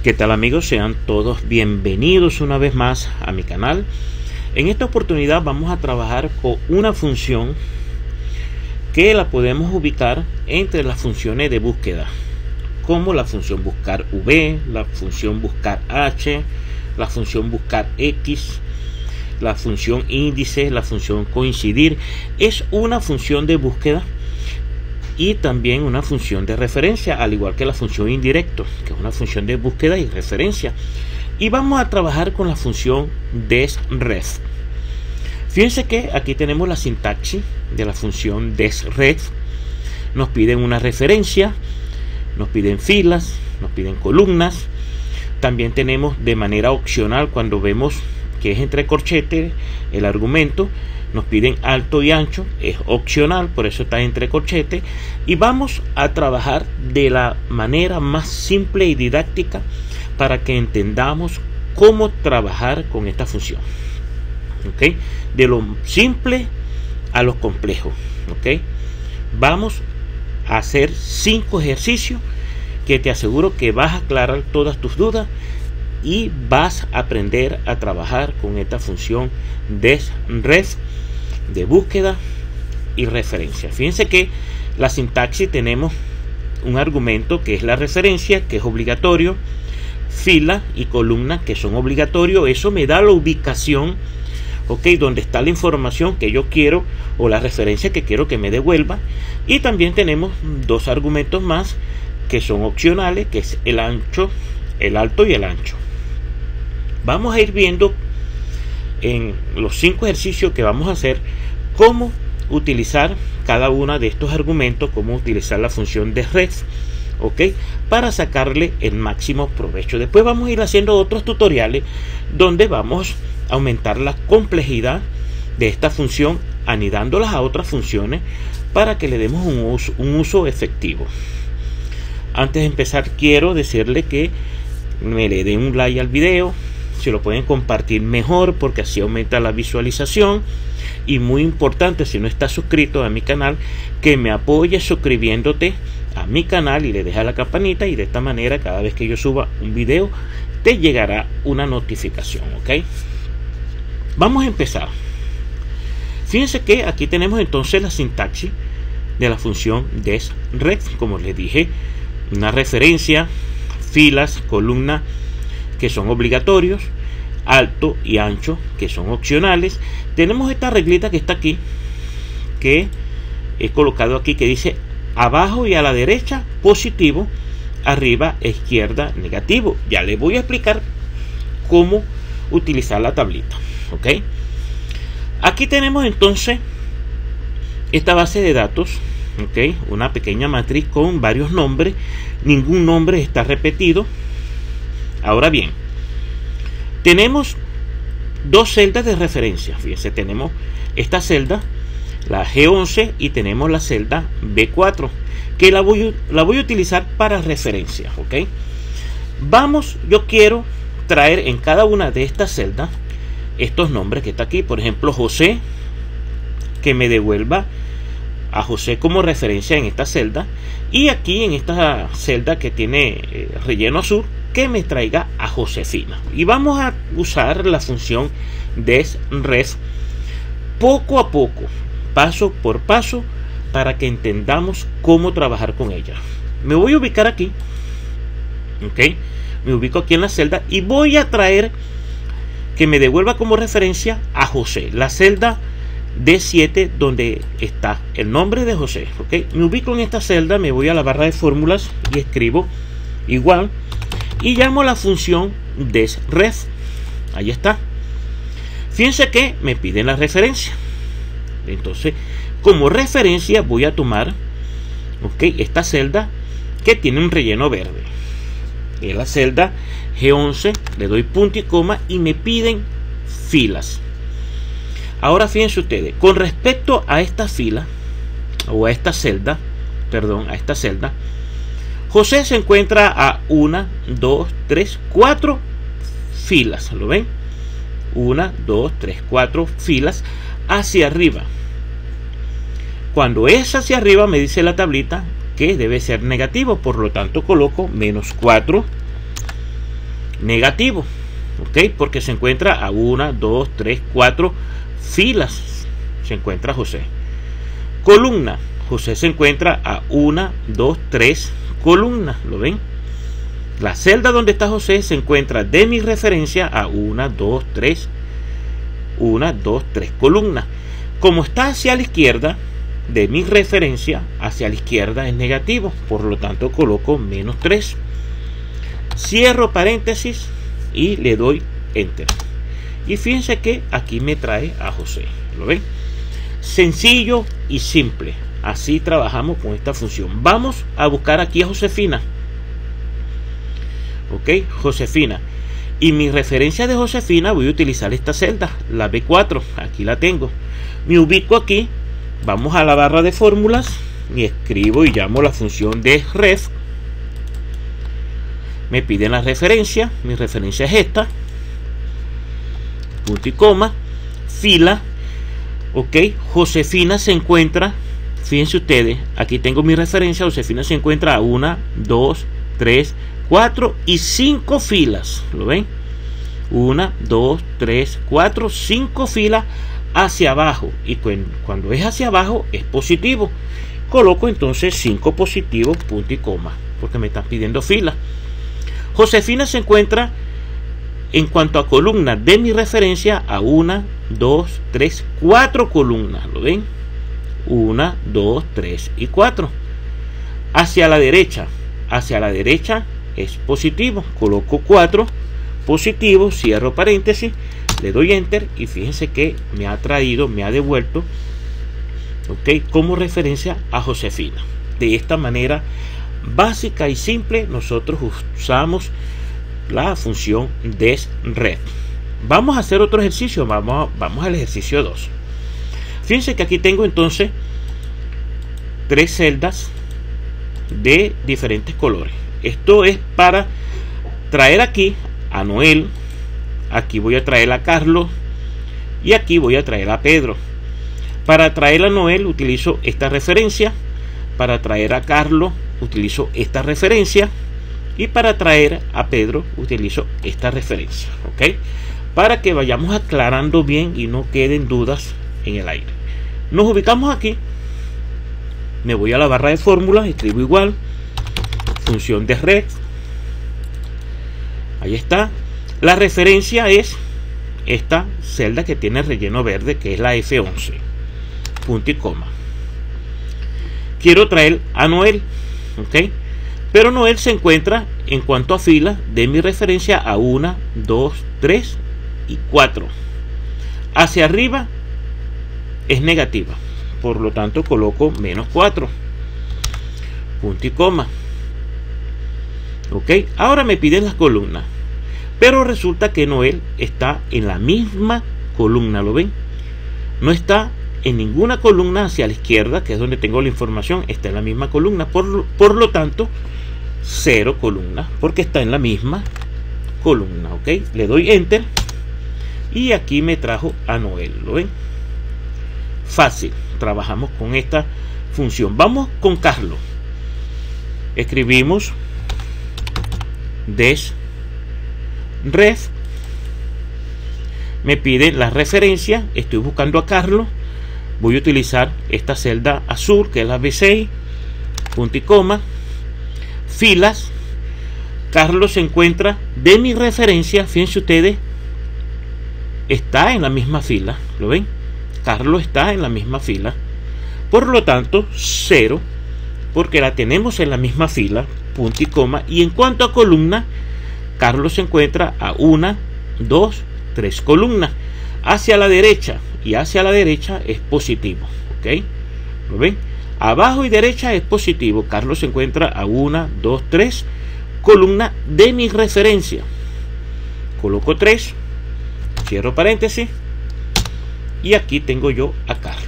¿Qué tal, amigos? Sean todos bienvenidos una vez más a mi canal. En esta oportunidad vamos a trabajar con una función que la podemos ubicar entre las funciones de búsqueda, como la función buscar v, la función buscar h, la función buscar x, la función índice, la función coincidir. Es una función de búsqueda y también una función de referencia, al igual que la función indirecto, que es una función de búsqueda y referencia. Y vamos a trabajar con la función desref. Fíjense que aquí tenemos la sintaxis de la función desref. Nos piden una referencia, nos piden filas, nos piden columnas. También tenemos de manera opcional, cuando vemos que es entre corchetes el argumento, nos piden alto y ancho, es opcional, por eso está entre corchetes. Y vamos a trabajar de la manera más simple y didáctica para que entendamos cómo trabajar con esta función. ¿Ok? De lo simple a lo complejo. ¿Ok? Vamos a hacer 5 ejercicios que te aseguro que vas a aclarar todas tus dudas y vas a aprender a trabajar con esta función desref de búsqueda y referencia. Fíjense que la sintaxis tenemos un argumento que es la referencia, que es obligatorio, fila y columna que son obligatorios. Eso me da la ubicación, ok, donde está la información que yo quiero o la referencia que quiero que me devuelva. Y también tenemos 2 argumentos más que son opcionales, que es el ancho, el alto y el ancho. Vamos a ir viendo en los 5 ejercicios que vamos a hacer cómo utilizar cada uno de estos argumentos, cómo utilizar la función desref, ¿ok? Para sacarle el máximo provecho. Después vamos a ir haciendo otros tutoriales donde vamos a aumentar la complejidad de esta función, anidándolas a otras funciones para que le demos un uso efectivo. Antes de empezar, quiero decirle que me le den un like al video. Si lo pueden compartir mejor, porque así aumenta la visualización. Y muy importante, si no estás suscrito a mi canal, que me apoyes suscribiéndote a mi canal y le dejas la campanita, y de esta manera cada vez que yo suba un video te llegará una notificación. ¿Ok? Vamos a empezar. Fíjense que aquí tenemos entonces la sintaxis de la función desref. Como les dije, una referencia, filas, columnas que son obligatorios, alto y ancho que son opcionales. Tenemos esta reglita que está aquí, que he colocado aquí, que dice abajo y a la derecha positivo, arriba a izquierda negativo. Ya les voy a explicar cómo utilizar la tablita. ¿Ok? Aquí tenemos entonces esta base de datos, ¿ok? Una pequeña matriz con varios nombres. Ningún nombre está repetido. Ahora bien, tenemos 2 celdas de referencia. Fíjense, tenemos esta celda, la G11, y tenemos la celda B4, que la voy a utilizar para referencia. ¿Ok? Yo quiero traer en cada una de estas celdas estos nombres que está aquí. Por ejemplo, José, que me devuelva a José como referencia en esta celda, y aquí en esta celda que tiene relleno azul, que me traiga a Josefina. Y vamos a usar la función desref poco a poco, paso por paso, para que entendamos cómo trabajar con ella. Me voy a ubicar aquí, ¿ok? Me ubico aquí en la celda y voy a traer que me devuelva como referencia a José, la celda D7, donde está el nombre de José. ¿Ok? Me ubico en esta celda, me voy a la barra de fórmulas y escribo igual y llamo la función desref. Ahí está. Fíjense que me piden la referencia. Entonces, como referencia voy a tomar, ¿ok?, esta celda que tiene un relleno verde. Es la celda G11. Le doy punto y coma y me piden filas. Ahora fíjense ustedes, con respecto a esta fila o a esta celda, perdón, a esta celda, José se encuentra a 1, 2, 3, 4 filas. ¿Lo ven? 1, 2, 3, 4 filas hacia arriba. Cuando es hacia arriba me dice la tablita que debe ser negativo, por lo tanto coloco -4 negativo, ok, porque se encuentra a 1, 2, 3, 4 filas. Se encuentra José. Columna, José se encuentra a 1, 2, 3 columnas. ¿Lo ven? La celda donde está José se encuentra de mi referencia a 1, 2, 3 columnas. Como está hacia la izquierda, de mi referencia hacia la izquierda es negativo, por lo tanto coloco menos 3. Cierro paréntesis y le doy enter. Y fíjense que aquí me trae a José. ¿Lo ven? Sencillo y simple. Así trabajamos con esta función. Vamos a buscar aquí a Josefina. Ok, Josefina. Y mi referencia de Josefina voy a utilizar esta celda, la B4. Aquí la tengo. Me ubico aquí. Vamos a la barra de fórmulas y escribo y llamo la función de ref. Me piden la referencia. Mi referencia es esta. Punto y coma. Fila. Ok, Josefina se encuentra, fíjense ustedes, aquí tengo mi referencia. Josefina se encuentra a 1, 2, 3, 4 y 5 filas. ¿Lo ven? 1, 2, 3, 4, 5 filas hacia abajo. Y cuando es hacia abajo es positivo. Coloco entonces 5 positivos, punto y coma, porque me están pidiendo fila. Josefina se encuentra, en cuanto a columnas de mi referencia, a 1, 2, 3, 4 columnas. ¿Lo ven? 1, 2, 3 y 4. Hacia la derecha es positivo. Coloco 4 positivo, cierro paréntesis, le doy enter y fíjense que me ha traído, me ha devuelto, ok, como referencia a Josefina. De esta manera básica y simple nosotros usamos la función desRef. Vamos a hacer otro ejercicio. Vamos al ejercicio 2. Fíjense que aquí tengo entonces 3 celdas de diferentes colores. Esto es para traer aquí a Noel, aquí voy a traer a Carlos y aquí voy a traer a Pedro. Para traer a Noel utilizo esta referencia, para traer a Carlos utilizo esta referencia y para traer a Pedro utilizo esta referencia, ok, para que vayamos aclarando bien y no queden dudas en el aire. Nos ubicamos aquí, me voy a la barra de fórmulas, escribo igual, función de red, ahí está. La referencia es esta celda que tiene relleno verde, que es la F11, punto y coma. Quiero traer a Noel, ok, pero Noel se encuentra, en cuanto a fila, de mi referencia a 1, 2, 3 y 4. Hacia arriba es negativa, por lo tanto coloco menos 4, punto y coma. Ok, ahora me piden las columnas, pero resulta que Noel está en la misma columna. ¿Lo ven? No está en ninguna columna hacia la izquierda, que es donde tengo la información. Está en la misma columna, por lo tanto 0 columnas, porque está en la misma columna. Ok, le doy enter y aquí me trajo a Noel. ¿Lo ven? Fácil, trabajamos con esta función. Vamos con Carlos. Escribimos desRef. Me pide la referencia, estoy buscando a Carlos, voy a utilizar esta celda azul que es la B6, punto y coma, filas. Carlos se encuentra de mi referencia, fíjense ustedes, está en la misma fila. ¿Lo ven? Carlos está en la misma fila, por lo tanto 0, porque la tenemos en la misma fila, punto y coma. Y en cuanto a columna, Carlos se encuentra a 1, 2, 3 columnas. Hacia la derecha, y hacia la derecha es positivo. ¿Ok? ¿Lo ven? Abajo y derecha es positivo. Carlos se encuentra a 1, 2, 3 columna de mi referencia. Coloco 3, cierro paréntesis y aquí tengo yo a Carlos.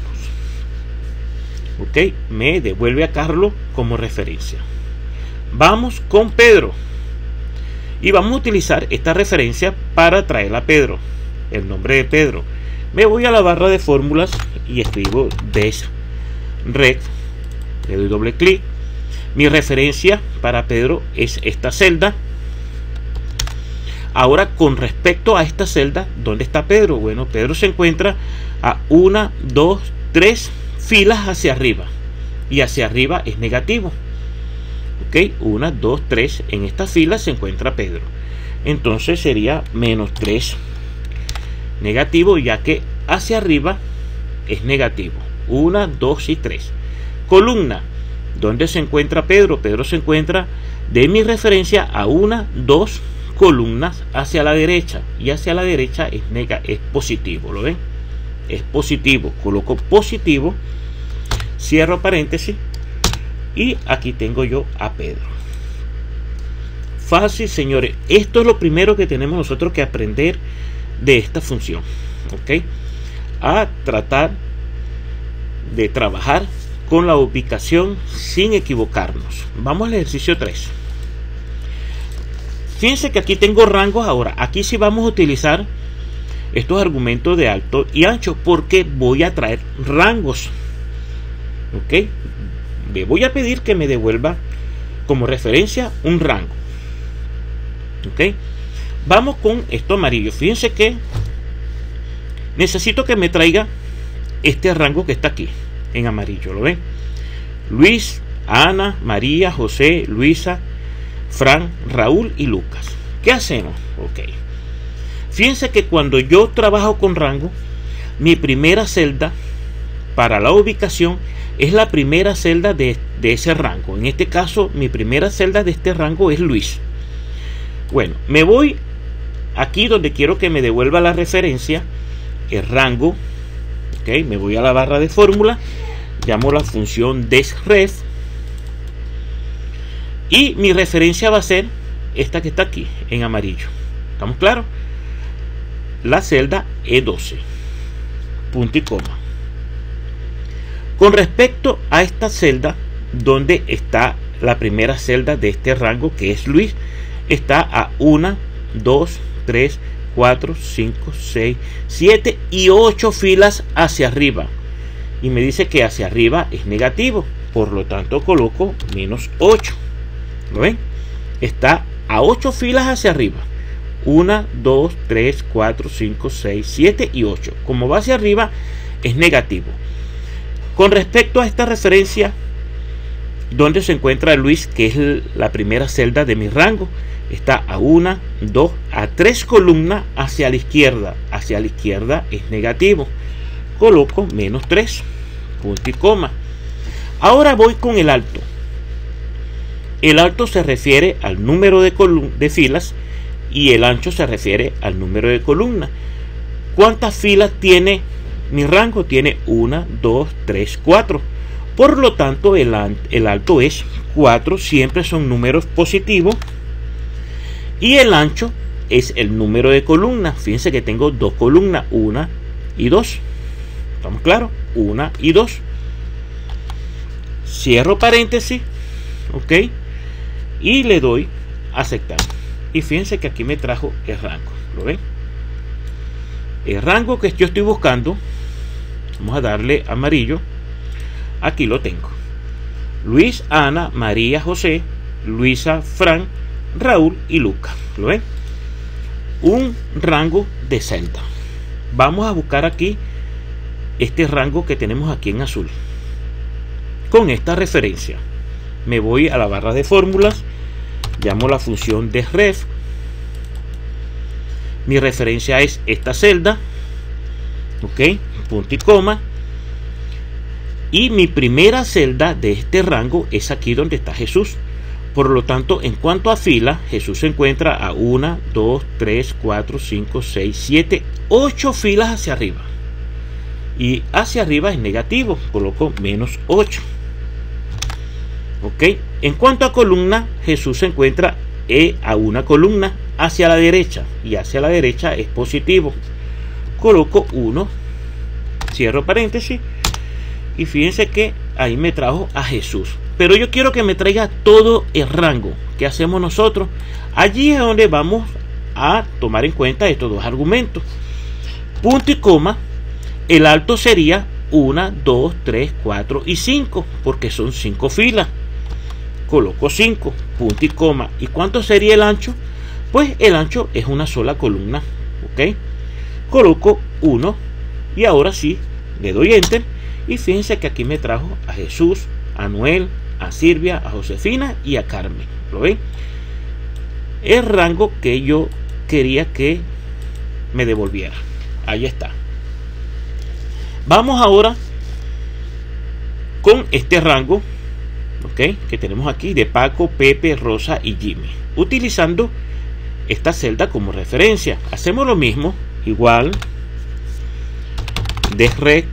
Ok, me devuelve a Carlos como referencia. Vamos con Pedro y vamos a utilizar esta referencia para traer a Pedro, el nombre de Pedro. Me voy a la barra de fórmulas y escribo desRef, le doy doble clic. Mi referencia para Pedro es esta celda. Ahora, con respecto a esta celda, ¿dónde está Pedro? Bueno, Pedro se encuentra a 1, 2, 3 filas hacia arriba, y hacia arriba es negativo. Ok, 1, 2, 3, en esta fila se encuentra Pedro. Entonces sería menos 3 negativo, ya que hacia arriba es negativo. 1, 2 y 3. Columna, ¿dónde se encuentra Pedro? Pedro se encuentra de mi referencia a 1, 2 columnas hacia la derecha, y hacia la derecha es positivo. ¿Lo ven? Es positivo. Coloco positivo, cierro paréntesis, y aquí tengo yo a Pedro. Fácil, señores. Esto es lo primero que tenemos nosotros que aprender de esta función. Ok, a tratar de trabajar con la ubicación sin equivocarnos. Vamos al ejercicio 3. Fíjense que aquí tengo rangos. Ahora aquí sí vamos a utilizar estos argumentos de alto y ancho, porque voy a traer rangos. Ok, le voy a pedir que me devuelva como referencia un rango. Ok, vamos con esto amarillo. Fíjense que necesito que me traiga este rango que está aquí en amarillo. ¿Lo ven? Luis, Ana, María, José, Luisa, Fran, Raúl y Lucas. ¿Qué hacemos? Ok, fíjense que cuando yo trabajo con rango, mi primera celda para la ubicación es la primera celda de ese rango. En este caso, mi primera celda de este rango es Luis. Bueno, me voy aquí donde quiero que me devuelva la referencia, el rango. Ok, me voy a la barra de fórmula, llamo la función desref, y mi referencia va a ser esta que está aquí en amarillo. ¿Estamos claros? La celda E12, punto y coma. Con respecto a esta celda, donde está la primera celda de este rango, que es Luis, está a 1, 2, 3, 4, 5, 6, 7 y 8 filas hacia arriba. Y me dice que hacia arriba es negativo, por lo tanto coloco menos 8. ¿Lo ven? Está a 8 filas hacia arriba. 1, 2, 3, 4, 5, 6, 7 y 8. Como va hacia arriba es negativo. Con respecto a esta referencia, ¿dónde se encuentra Luis? Que es la primera celda de mi rango. Está a 1, 2, a 3 columnas hacia la izquierda. Hacia la izquierda es negativo. Coloco menos 3, punto y coma. Ahora voy con el alto. El alto se refiere al número de filas y el ancho se refiere al número de columnas. ¿Cuántas filas tiene mi rango? Tiene 1, 2, 3, 4. Por lo tanto, el alto es 4. Siempre son números positivos. Y el ancho es el número de columnas. Fíjense que tengo dos columnas, 1 y 2. ¿Estamos claros? 1 y 2. Cierro paréntesis. Ok. Y le doy a aceptar. Y fíjense que aquí me trajo el rango. ¿Lo ven? El rango que yo estoy buscando. Vamos a darle amarillo. Aquí lo tengo. Luis, Ana, María, José, Luisa, Fran, Raúl y Lucas. ¿Lo ven? Un rango de celda. Vamos a buscar aquí este rango que tenemos aquí en azul. Con esta referencia. Me voy a la barra de fórmulas. Llamo la función desref. Mi referencia es esta celda. Ok, punto y coma. Y mi primera celda de este rango es aquí donde está Jesús. Por lo tanto, en cuanto a fila, Jesús se encuentra a 1, 2, 3, 4, 5, 6, 7, 8 filas hacia arriba. Y hacia arriba es negativo. Coloco menos 8. Ok. En cuanto a columna, Jesús se encuentra a una columna hacia la derecha. Y hacia la derecha es positivo. Coloco 1. Cierro paréntesis. Y fíjense que ahí me trajo a Jesús. Pero yo quiero que me traiga todo el rango. ¿Qué hacemos nosotros? Allí es donde vamos a tomar en cuenta estos dos argumentos. Punto y coma. El alto sería 1, 2, 3, 4 y 5. Porque son 5 filas. Coloco 5. Punto y coma. ¿Y cuánto sería el ancho? pues el ancho es una sola columna. Ok, coloco 1 y ahora sí le doy enter y fíjense que aquí me trajo a Jesús, a Noel, a Silvia, a Josefina y a Carmen. ¿Lo ven? El rango que yo quería que me devolviera. Ahí está. Vamos ahora con este rango, ¿ok?, que tenemos aquí de Paco, Pepe, Rosa y Jimmy, utilizando esta celda como referencia. Hacemos lo mismo, igual, desreg,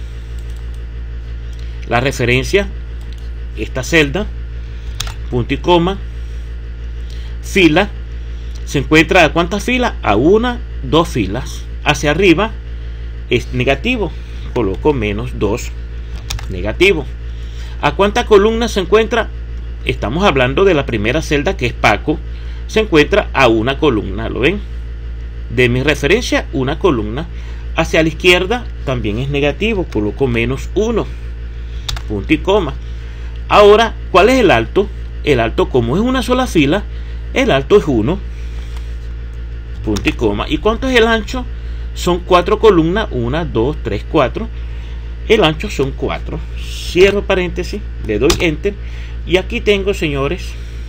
la referencia, esta celda, punto y coma, fila, se encuentra a cuántas filas, a 1, 2 filas, hacia arriba es negativo, coloco -2, negativo. ¿A cuántas columnas se encuentra? Estamos hablando de la primera celda, que es Paco, se encuentra a 1 columna, ¿lo ven? De mi referencia, 1 columna. Hacia la izquierda también es negativo, coloco -1, punto y coma. Ahora, ¿cuál es el alto? El alto, como es una sola fila, el alto es 1, punto y coma. ¿Y cuánto es el ancho? Son 4 columnas, 1, 2, 3, 4. El ancho son 4. Cierro paréntesis, le doy enter y aquí tengo, señores,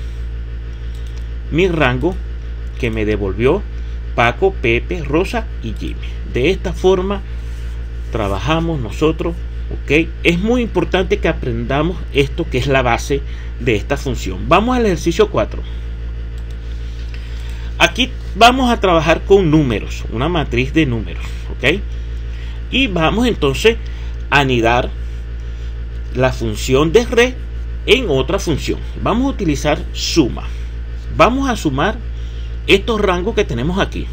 mi rango que me devolvió Paco, Pepe, Rosa y Jimmy. De esta forma trabajamos nosotros. Ok, es muy importante que aprendamos esto, que es la base de esta función. Vamos al ejercicio 4. Aquí vamos a trabajar con números, una matriz de números. Ok, y vamos entonces a anidar la función de re en otra función. Vamos a utilizar suma. Vamos a sumar estos rangos que tenemos aquí.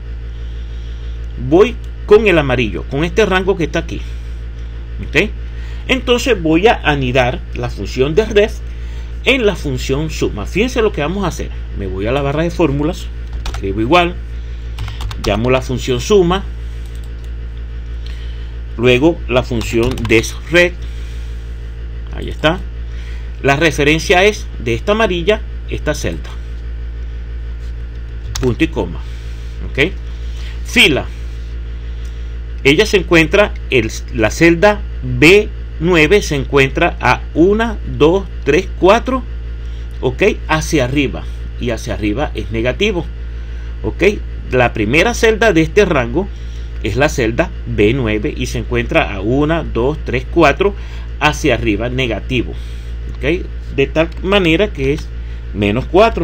Voy con el amarillo, con este rango que está aquí. ¿Okay? Entonces voy a anidar la función de ref en la función suma. Fíjense lo que vamos a hacer. Me voy a la barra de fórmulas, escribo igual, llamo la función suma, luego la función desref, ahí está. La referencia es de esta amarilla, esta celda, punto y coma. ¿Ok? Fila, ella se encuentra, la celda B9 se encuentra a 1, 2, 3, 4, ok, hacia arriba, y hacia arriba es negativo. Ok, la primera celda de este rango es la celda B9 y se encuentra a 1, 2, 3, 4, hacia arriba, negativo. Ok, de tal manera que es -4.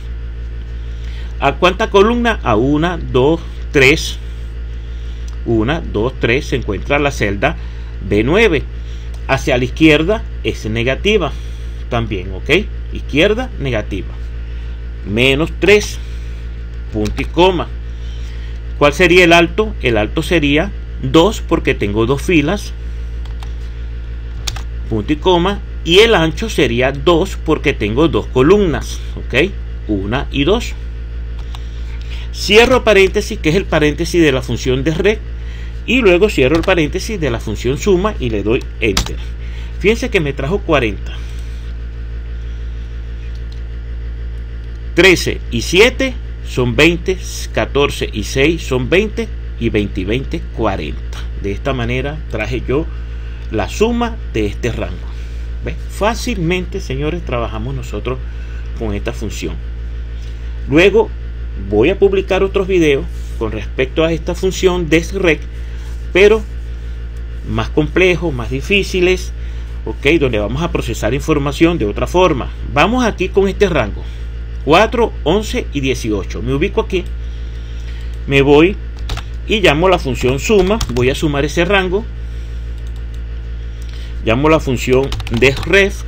¿A cuánta columna? A 1, 2, 3. 1, 2, 3 se encuentra la celda B9. Hacia la izquierda es negativa también. Ok, izquierda negativa, -3, punto y coma. ¿Cuál sería el alto? El alto sería 2 porque tengo 2 filas, punto y coma. Y el ancho sería 2 porque tengo 2 columnas. Ok, 1 y 2. Cierro paréntesis, que es el paréntesis de la función de ref, y luego cierro el paréntesis de la función suma y le doy enter. Fíjense que me trajo 40. 13 y 7 son 20, 14 y 6 son 20 y 20 y 20, 40. De esta manera traje yo la suma de este rango. ¿Ves? Fácilmente, señores, trabajamos nosotros con esta función. Luego voy a publicar otros videos con respecto a esta función desreg, pero más complejos, más difíciles, ok, donde vamos a procesar información de otra forma. Vamos aquí con este rango 4, 11 y 18. Me ubico aquí, me voy y llamo la función suma. Voy a sumar ese rango, llamo la función desref,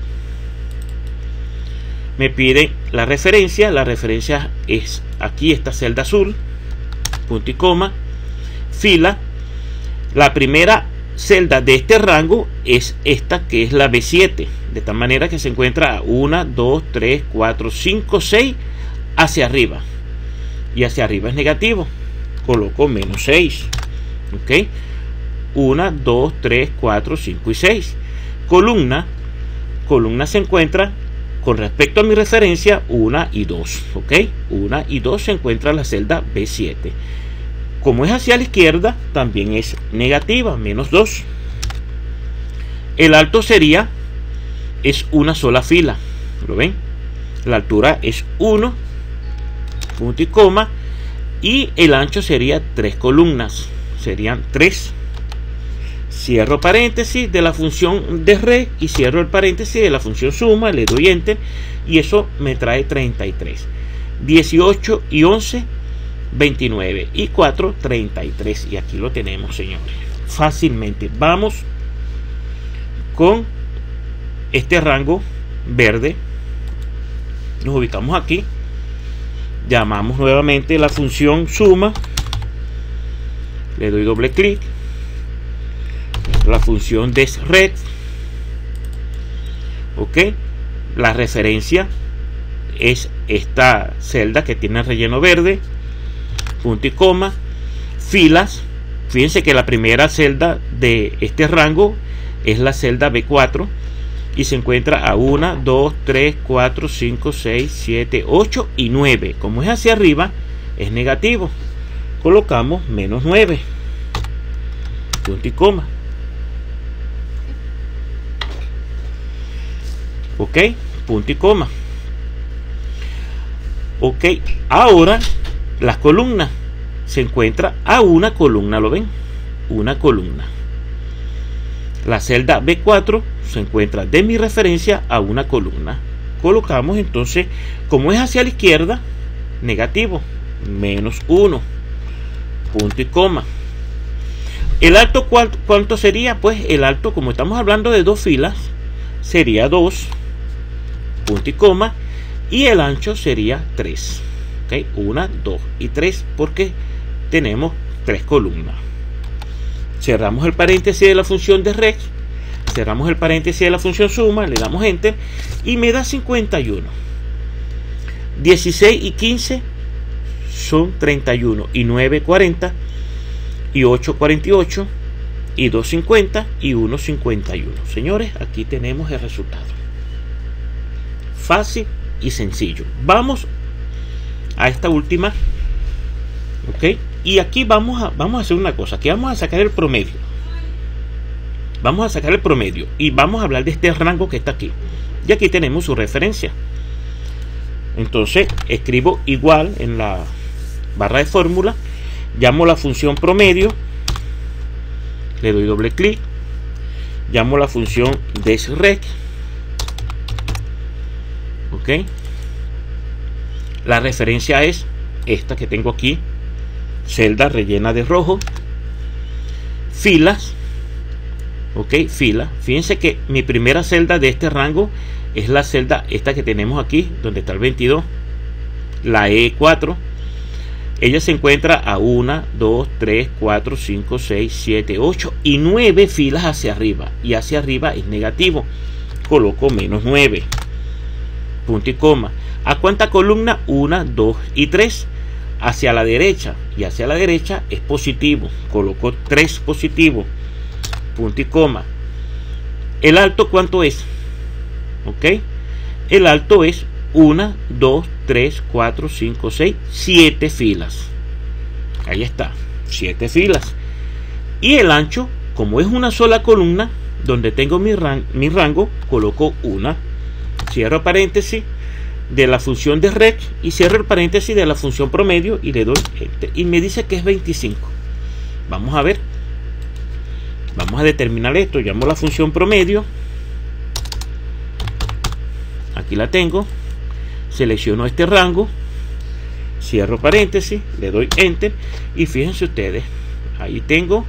me pide la referencia es aquí, esta celda azul, punto y coma, fila. La primera celda de este rango es esta, que es la B7, de tal manera que se encuentra a 1, 2, 3, 4, 5, 6 hacia arriba, y hacia arriba es negativo, coloco -6. ok, 1, 2, 3, 4, 5 y 6. Columna se encuentra con respecto a mi referencia 1 y 2, ¿ok? 1 y 2 se encuentra la celda B7. Como es hacia la izquierda, también es negativa, menos 2. El alto es una sola fila, ¿lo ven? La altura es 1, punto y coma, y el ancho sería 3 columnas, serían 3. Cierro paréntesis de la función de rect y cierro el paréntesis de la función suma, le doy enter y eso me trae 33. 18 y 11, 29 y 4, 33. Y aquí lo tenemos, señores, fácilmente. Vamos con este rango verde, nos ubicamos aquí, llamamos nuevamente la función suma, le doy doble clic, la función desRect, ok, la referencia es esta celda que tiene el relleno verde, punto y coma, filas. Fíjense que la primera celda de este rango es la celda B4 y se encuentra a 1, 2, 3, 4, 5, 6, 7, 8 y 9. Como es hacia arriba, es negativo. Colocamos menos 9, punto y coma. Ok, punto y coma. Ok, ahora las columnas se encuentra a una columna, ¿lo ven? Una columna. La celda B4 se encuentra de mi referencia a una columna. Colocamos entonces, como es hacia la izquierda, negativo, menos 1, punto y coma. El alto, ¿cuánto sería? Pues el alto, como estamos hablando de dos filas, sería 2, punto y coma, y el ancho sería 3. ¿Okay? 1, 2 y 3, porque tenemos 3 columnas. Cerramos el paréntesis de la función de rect, cerramos el paréntesis de la función suma, le damos enter y me da 51. 16 y 15 son 31 y 9, 40 y 8, 48 y 2, 50 y 1, 51. Señores, aquí tenemos el resultado. Fácil y sencillo. Vamos a esta última, ok, y aquí vamos a hacer una cosa. Aquí vamos a sacar el promedio, vamos a sacar el promedio y vamos a hablar de este rango que está aquí, y aquí tenemos su referencia. Entonces escribo igual en la barra de fórmula, llamo la función promedio, le doy doble clic, llamo la función desRect, ok, la referencia es esta que tengo aquí, celda rellena de rojo, filas, ok, fila. Fíjense que mi primera celda de este rango es la celda esta que tenemos aquí, donde está el 22, la E4. Ella se encuentra a 1, 2, 3, 4, 5, 6, 7, 8 y 9 filas hacia arriba, y hacia arriba es negativo. Coloco menos 9, punto y coma. ¿A cuánta columna? 1, 2 y 3. Hacia la derecha, y hacia la derecha es positivo. Coloco 3 positivo, punto y coma. ¿El alto cuánto es? Ok, el alto es 1, 2, 3, 4, 5, 6, 7 filas. Ahí está, 7 filas. Y el ancho, como es una sola columna, donde tengo mi rango, coloco 1. Cierro paréntesis de la función de rect y cierro el paréntesis de la función promedio y le doy enter y me dice que es 25. Vamos a ver, vamos a determinar esto. Llamo la función promedio, aquí la tengo, selecciono este rango, cierro paréntesis, le doy enter y fíjense ustedes, ahí tengo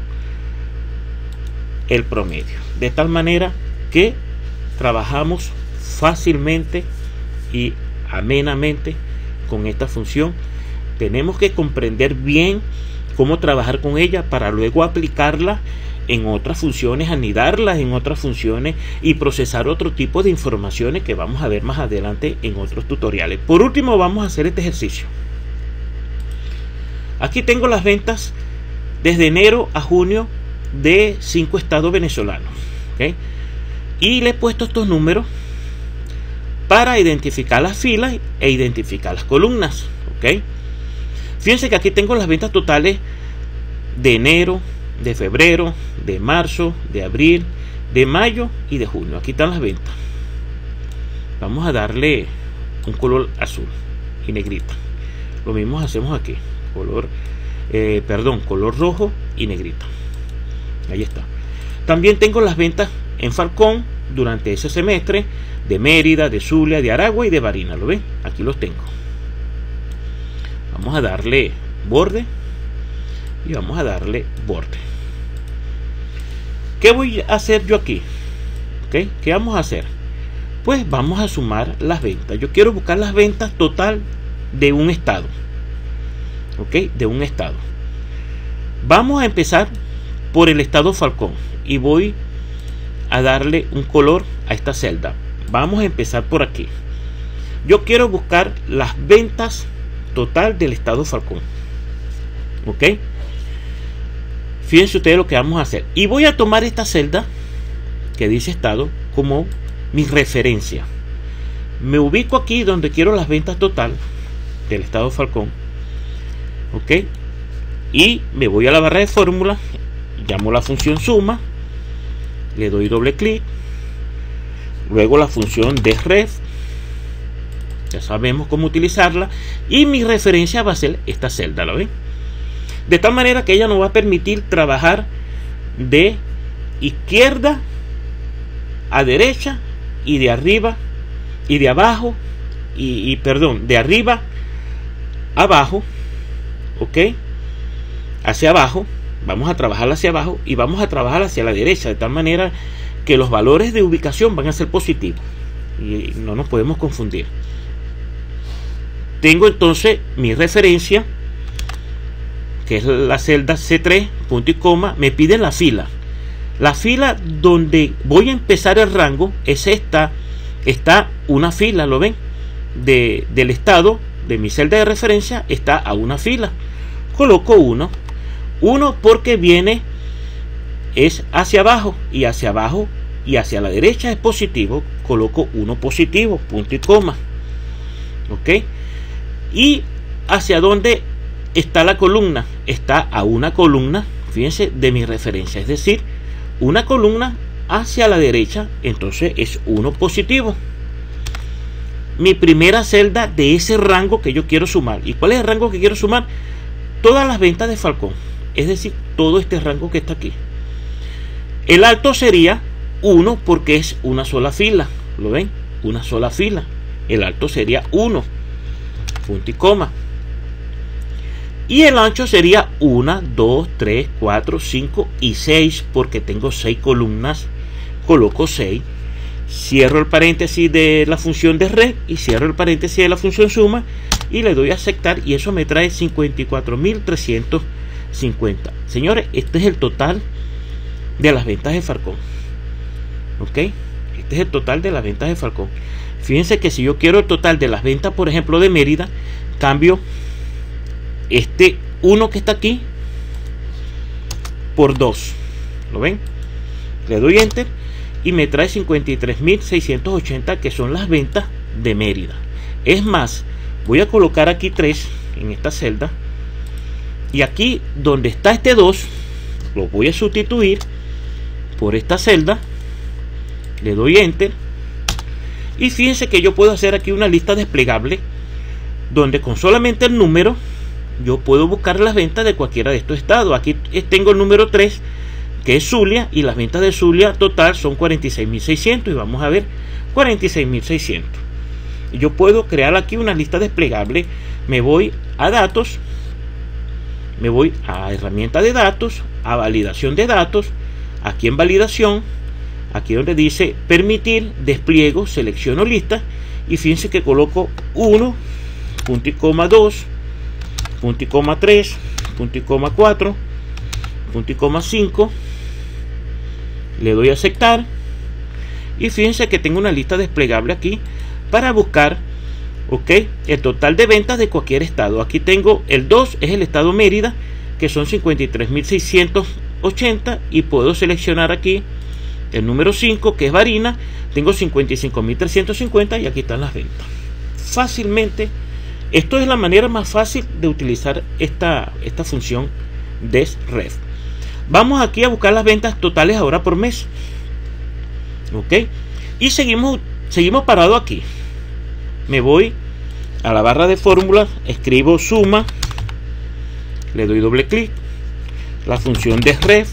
el promedio. De tal manera que trabajamos fácilmente y amenamente con esta función. Tenemos que comprender bien cómo trabajar con ella para luego aplicarla en otras funciones, anidarlas en otras funciones y procesar otro tipo de informaciones que vamos a ver más adelante en otros tutoriales. Por último, vamos a hacer este ejercicio. Aquí tengo las ventas desde enero a junio de 5 estados venezolanos, ¿okay? Y le he puesto estos números para identificar las filas e identificar las columnas. ¿Ok? Fíjense que aquí tengo las ventas totales de enero, de febrero, de marzo, de abril, de mayo y de junio. Aquí están las ventas. Vamos a darle un color azul y negrita. Lo mismo hacemos aquí, color rojo y negrita. Ahí está. También tengo las ventas en Falcón durante ese semestre de Mérida, de Zulia, de Aragua y de Barinas. ¿Lo ven? Aquí los tengo. Vamos a darle borde y vamos a darle borde. ¿Qué voy a hacer yo aquí? ¿Ok? ¿Qué vamos a hacer? Pues vamos a sumar las ventas. Yo quiero buscar las ventas total de un estado. ¿Ok? De un estado. Vamos a empezar por el estado Falcón y voy a darle un color a esta celda. Vamos a empezar por aquí. Yo quiero buscar las ventas total del estado Falcón. ¿Ok? Fíjense ustedes lo que vamos a hacer. Y voy a tomar esta celda que dice estado como mi referencia. Me ubico aquí donde quiero las ventas total del estado Falcón. ¿Ok? Y me voy a la barra de fórmula, llamo la función suma, le doy doble clic, luego la función desref, ya sabemos cómo utilizarla, y mi referencia va a ser esta celda, ¿lo ven? De tal manera que ella nos va a permitir trabajar de izquierda a derecha y de arriba y de abajo de arriba a abajo. ¿Ok? Hacia abajo, vamos a trabajar hacia abajo y vamos a trabajar hacia la derecha, de tal manera que los valores de ubicación van a ser positivos y no nos podemos confundir. Tengo entonces mi referencia, que es la celda C3, punto y coma. Me piden la fila. La fila donde voy a empezar el rango es esta. Está una fila, ¿lo ven? Del estado de mi celda de referencia está a una fila. Coloco 1 porque es hacia abajo y hacia la derecha es positivo. Coloco 1 positivo, punto y coma. ¿Ok? Y hacia dónde está la columna, está a una columna, fíjense, de mi referencia, es decir, una columna hacia la derecha, entonces es 1 positivo. Mi primera celda de ese rango que yo quiero sumar. ¿Y cuál es el rango que quiero sumar? Todas las ventas de Falcón, es decir, todo este rango que está aquí. El alto sería 1 porque es una sola fila, ¿lo ven? Una sola fila. El alto sería 1, punto y coma. Y el ancho sería 1, 2, 3, 4, 5 y 6 porque tengo 6 columnas. Coloco 6. Cierro el paréntesis de la función de red y cierro el paréntesis de la función suma y le doy a aceptar y eso me trae 54.350. Señores, este es el total de las ventas de Falcón. ¿Ok? Este es el total de las ventas de Falcón. Fíjense que si yo quiero el total de las ventas, por ejemplo, de Mérida, cambio este 1 que está aquí por 2. ¿Lo ven? Le doy enter y me trae 53.680 que son las ventas de Mérida. Es más, voy a colocar aquí 3 en esta celda y aquí donde está este 2 lo voy a sustituir por esta celda. Le doy enter y fíjense que yo puedo hacer aquí una lista desplegable donde con solamente el número yo puedo buscar las ventas de cualquiera de estos estados. Aquí tengo el número 3 que es Zulia y las ventas de Zulia total son 46.600 y vamos a ver 46.600. Yo puedo crear aquí una lista desplegable. Me voy a datos, me voy a herramienta de datos, a validación de datos. Aquí en validación, aquí donde dice permitir, despliego, selecciono lista y fíjense que coloco 1, punto y coma 2, punto y coma 3, punto y coma 4, punto y coma 5. Le doy a aceptar y fíjense que tengo una lista desplegable aquí para buscar, ok, el total de ventas de cualquier estado. Aquí tengo el 2, es el estado Mérida, que son 53.680 y puedo seleccionar aquí el número 5, que es varina, tengo 55.350 y aquí están las ventas. Fácilmente, esto es la manera más fácil de utilizar esta función DESREF. Vamos aquí a buscar las ventas totales ahora por mes. Ok, y seguimos parado aquí. Me voy a la barra de fórmulas, escribo suma, le doy doble clic, la función DESREF,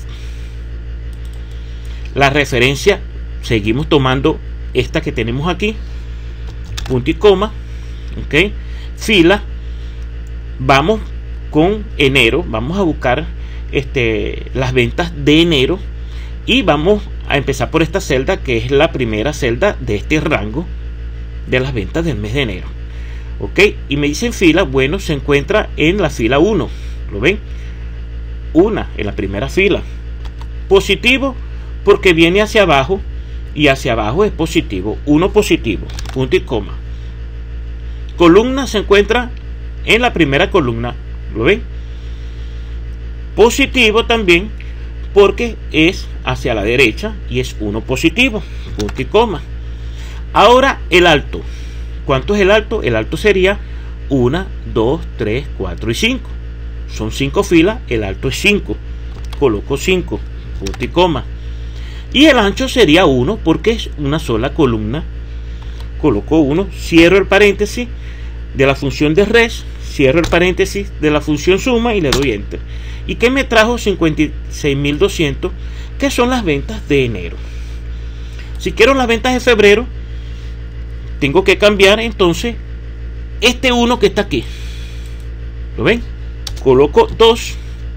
la referencia, seguimos tomando esta que tenemos aquí, punto y coma, ok, fila, vamos con enero, vamos a buscar las ventas de enero y vamos a empezar por esta celda que es la primera celda de este rango de las ventas del mes de enero. Ok, y me dicen fila, bueno, se encuentra en la fila 1, ¿lo ven? Una en la primera fila, positivo porque viene hacia abajo y hacia abajo es positivo, 1 positivo, punto y coma. Columna se encuentra en la primera columna, ¿lo ven? Positivo también porque es hacia la derecha y es 1 positivo, punto y coma. Ahora el alto, ¿cuánto es el alto? El alto sería 1, 2, 3, 4 y 5. Son 5 filas, el alto es 5. Coloco 5, punto y coma. Y el ancho sería 1 porque es una sola columna. Coloco 1, cierro el paréntesis de la función de res, cierro el paréntesis de la función suma y le doy enter. ¿Y qué me trajo? 56.200, que son las ventas de enero. Si quiero las ventas de febrero, tengo que cambiar entonces este 1 que está aquí. ¿Lo ven? Coloco 2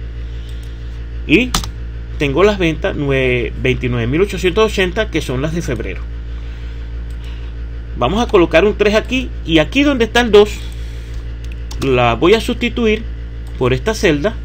y tengo las ventas 29.880, que son las de febrero. Vamos a colocar un 3 aquí, y aquí donde está el 2 la voy a sustituir por esta celda,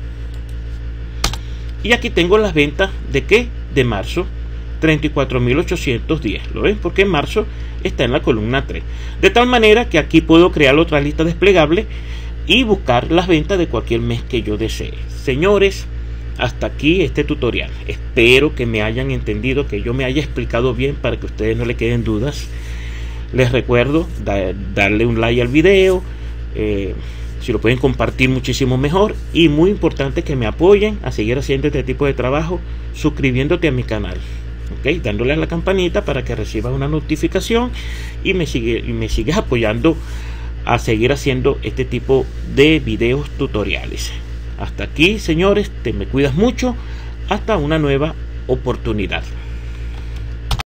y aquí tengo las ventas de ¿qué? De marzo, 34.810. ¿Lo ven? Porque en marzo está en la columna 3, de tal manera que aquí puedo crear otra lista desplegable y buscar las ventas de cualquier mes que yo desee. Señores, hasta aquí este tutorial. Espero que me hayan entendido, que yo me haya explicado bien para que a ustedes no le queden dudas. Les recuerdo darle un like al video, si lo pueden compartir muchísimo mejor, y muy importante que me apoyen a seguir haciendo este tipo de trabajo suscribiéndote a mi canal, ¿okay? Dándole a la campanita para que recibas una notificación y me sigues apoyando a seguir haciendo este tipo de videos tutoriales. Hasta aquí, señores, te me cuidas mucho, hasta una nueva oportunidad.